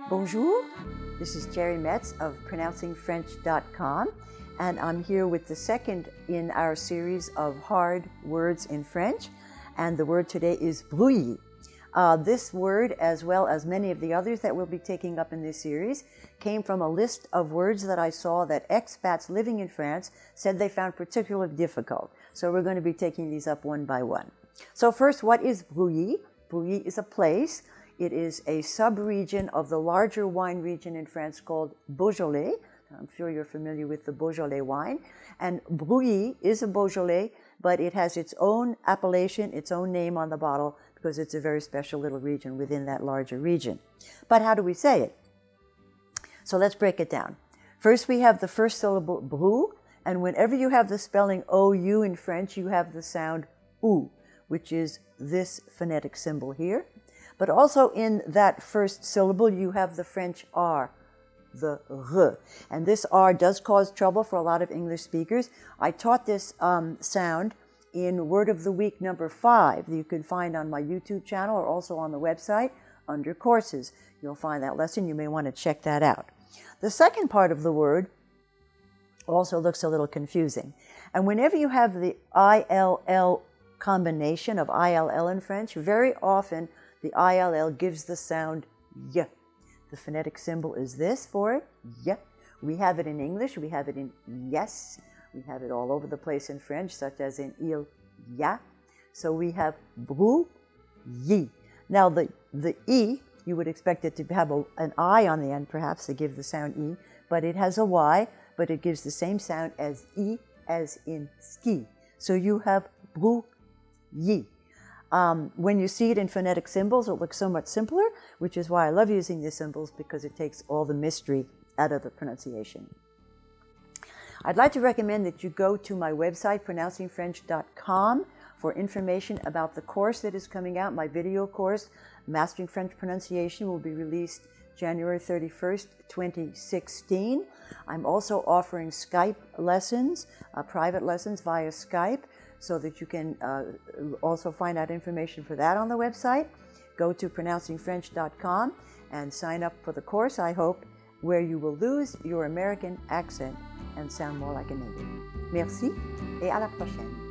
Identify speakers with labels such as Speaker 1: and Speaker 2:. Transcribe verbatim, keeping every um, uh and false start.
Speaker 1: Bonjour, this is Jerry Metz of pronouncing french dot com, and I'm here with the second in our series of hard words in French, and the word today is brouillis. Uh, this word, as well as many of the others that we'll be taking up in this series, came from a list of words that I saw that expats living in France said they found particularly difficult. So we're going to be taking these up one by one. So first, what is Brouillis? Brouillis is a place. It is a sub-region of the larger wine region in France called Beaujolais. I'm sure you're familiar with the Beaujolais wine. And Brouillis is a Beaujolais, but it has its own appellation, its own name on the bottle, because it's a very special little region within that larger region. But how do we say it? So let's break it down. First, we have the first syllable, brou, and whenever you have the spelling O U in French, you have the sound ou, which is this phonetic symbol here. But also in that first syllable, you have the French R, the R. And this R does cause trouble for a lot of English speakers. I taught this um, sound in Word of the Week number five that you can find on my YouTube channel or also on the website under courses. You'll find that lesson. You may want to check that out. The second part of the word also looks a little confusing. And whenever you have the I L L combination of I L L in French, very often the I L L gives the sound y. The phonetic symbol is this for it, y. We have it in English, we have it in yes. We have it all over the place in French, such as in il y a. So we have brouillis. Now the, the E, you would expect it to have a, an I on the end, perhaps, to give the sound E, but it has a Y, but it gives the same sound as E as in ski. So you have brouillis. Um, when you see it in phonetic symbols, it looks so much simpler, which is why I love using these symbols, because it takes all the mystery out of the pronunciation. I'd like to recommend that you go to my website, pronouncing french dot com, for information about the course that is coming out. My video course, Mastering French Pronunciation, will be released January thirty-first, twenty sixteen. I'm also offering Skype lessons, uh, private lessons via Skype, so that you can uh, also find out information for that on the website. Go to pronouncing french dot com and sign up for the course, I hope, where you will lose your American accent and sound more like a native. Merci et à la prochaine.